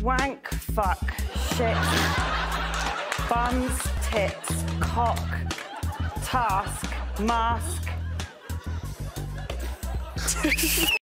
Wank, fuck, shit, buns, tits, cock, task, mask.